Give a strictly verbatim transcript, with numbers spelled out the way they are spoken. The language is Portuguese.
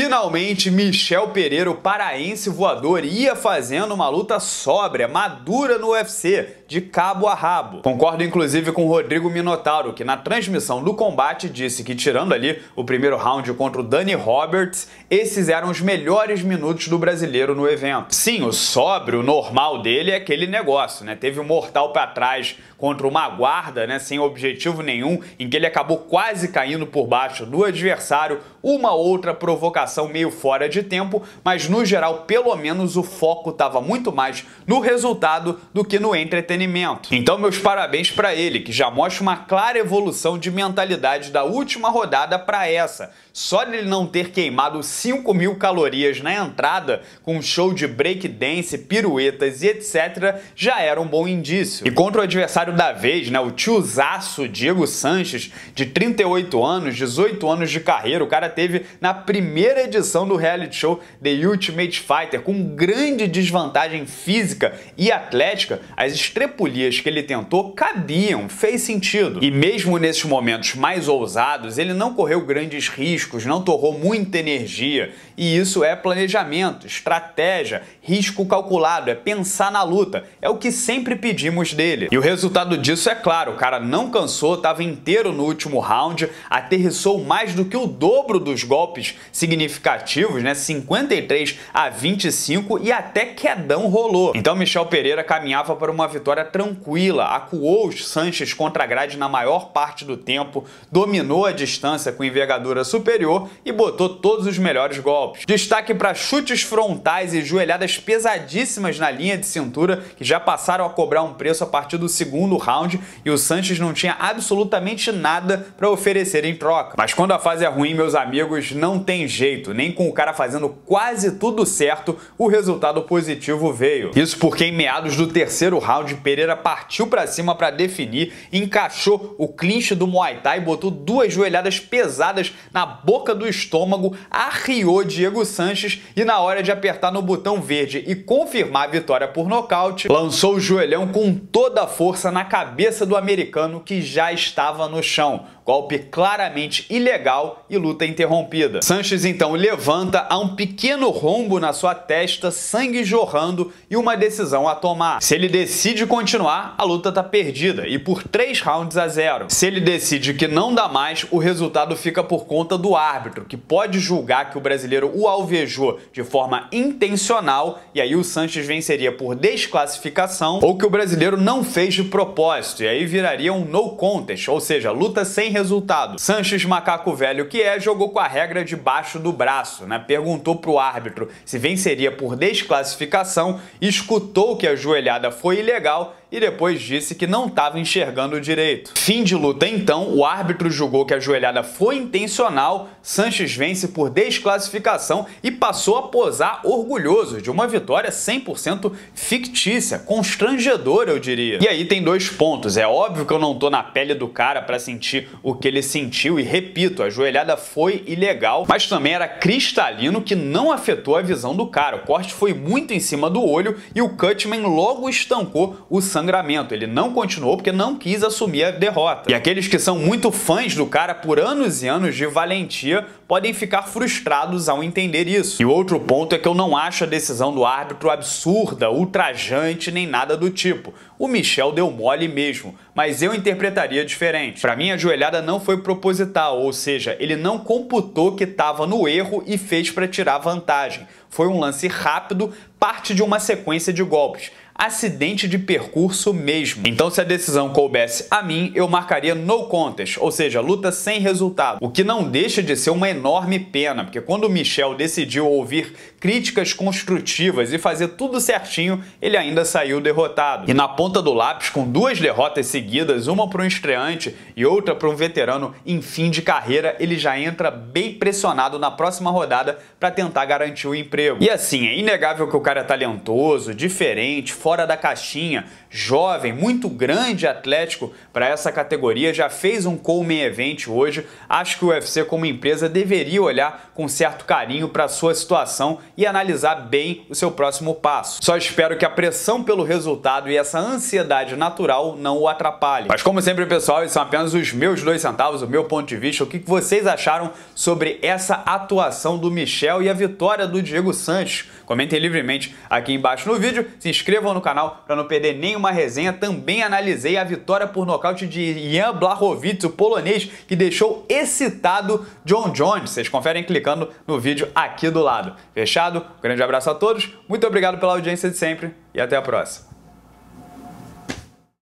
Finalmente, Michel Pereira, o paraense voador, ia fazendo uma luta sóbria, madura no U F C, de cabo a rabo. Concordo inclusive com o Rodrigo Minotauro, que na transmissão do combate disse que, tirando ali o primeiro round contra o Danny Roberts, esses eram os melhores minutos do brasileiro no evento. Sim, o sóbrio, o normal dele é aquele negócio, né? Teve um mortal pra trás contra uma guarda, né, sem objetivo nenhum, em que ele acabou quase caindo por baixo do adversário, uma outra provocação meio fora de tempo, mas no geral, pelo menos o foco estava muito mais no resultado do que no entretenimento. Então, meus parabéns para ele, que já mostra uma clara evolução de mentalidade da última rodada para essa. Só ele não ter queimado cinco mil calorias na entrada com um show de breakdance, piruetas e etcétera já era um bom indício. E contra o adversário da vez, né, o tiozaço Diego Sanches, de trinta e oito anos, dezoito anos de carreira, o cara teve na primeira edição do reality show The Ultimate Fighter, com grande desvantagem física e atlética, as estrepulias que ele tentou cabiam, fez sentido. E mesmo nesses momentos mais ousados, ele não correu grandes riscos, não torrou muita energia, e isso é planejamento, estratégia, risco calculado, é pensar na luta, é o que sempre pedimos dele. E o resultado disso é claro, o cara não cansou, estava inteiro no último round, aterrissou mais do que o dobro dos golpes significativos, né, cinquenta e três a vinte e cinco, e até quedão rolou. Então Michel Pereira caminhava para uma vitória tranquila, acuou os Sanches contra a grade na maior parte do tempo, dominou a distância com envergadura superior e botou todos os melhores golpes. Destaque para chutes frontais e joelhadas pesadíssimas na linha de cintura, que já passaram a cobrar um preço a partir do segundo round, e o Sanches não tinha absolutamente nada para oferecer em troca. Mas quando a fase é ruim, meus amigos, não tem jeito, nem com o cara fazendo quase tudo certo, o resultado positivo veio. Isso porque em meados do terceiro round, Pereira partiu para cima para definir, encaixou o clinch do Muay Thai, botou duas joelhadas pesadas na boca do estômago, arriou Diego Sanches e, na hora de apertar no botão verde e confirmar a vitória por nocaute, lançou o joelhão com toda a força na cabeça do americano, que já estava no chão. Golpe claramente ilegal e luta interrompida. Sanches então levanta, há um pequeno rombo na sua testa, sangue jorrando e uma decisão a tomar. Se ele decide continuar, a luta tá perdida e por três rounds a zero. Se ele decide que não dá mais, o resultado fica por conta do árbitro, que pode julgar que o brasileiro o alvejou de forma intencional, e aí o Sanches venceria por desclassificação, ou que o brasileiro não fez de propósito, e aí viraria um no contest, ou seja, luta sem resultado. Sanches, macaco velho que é, jogou com a regra debaixo do braço, né? Perguntou pro árbitro se venceria por desclassificação, escutou que a joelhada foi ilegal e depois disse que não estava enxergando direito. Fim de luta então, o árbitro julgou que a joelhada foi intencional, Sanches vence por desclassificação e passou a posar orgulhoso de uma vitória cem por cento fictícia, constrangedora, eu diria. E aí tem dois pontos, é óbvio que eu não tô na pele do cara para sentir o que ele sentiu, e repito, a joelhada foi ilegal, mas também era cristalino que não afetou a visão do cara. O corte foi muito em cima do olho e o Cutman logo estancou o sangramento. Ele não continuou porque não quis assumir a derrota. E aqueles que são muito fãs do cara por anos e anos de valentia podem ficar frustrados ao entender isso. E o outro ponto é que eu não acho a decisão do árbitro absurda, ultrajante, nem nada do tipo. O Michel deu mole mesmo, mas eu interpretaria diferente. Para mim, a joelhada não foi proposital, ou seja, ele não computou que estava no erro e fez para tirar vantagem. Foi um lance rápido, parte de uma sequência de golpes. Acidente de percurso mesmo. Então, se a decisão coubesse a mim, eu marcaria no contest, ou seja, luta sem resultado. O que não deixa de ser uma enorme pena, porque quando o Michel decidiu ouvir críticas construtivas e fazer tudo certinho, ele ainda saiu derrotado. E na ponta do lápis, com duas derrotas seguidas, uma para um estreante e outra para um veterano em fim de carreira, ele já entra bem pressionado na próxima rodada para tentar garantir o emprego. E assim, é inegável que o cara é talentoso, diferente, fora da caixinha, jovem, muito grande, atlético para essa categoria, já fez um co-main event hoje. Acho que o U F C como empresa deveria olhar com certo carinho para a sua situação e analisar bem o seu próximo passo. Só espero que a pressão pelo resultado e essa ansiedade natural não o atrapalhem. Mas como sempre, pessoal, esses são apenas os meus dois centavos, o meu ponto de vista. O que vocês acharam sobre essa atuação do Michel e a vitória do Diego Sanches? Comentem livremente aqui embaixo no vídeo, se inscrevam no canal para não perder nenhuma resenha. Também analisei a vitória por nocaute de Jan Blachowicz, o polonês, que deixou excitado John Jones. Vocês conferem clicando no vídeo aqui do lado. Fechado? Um grande abraço a todos, muito obrigado pela audiência de sempre e até a próxima.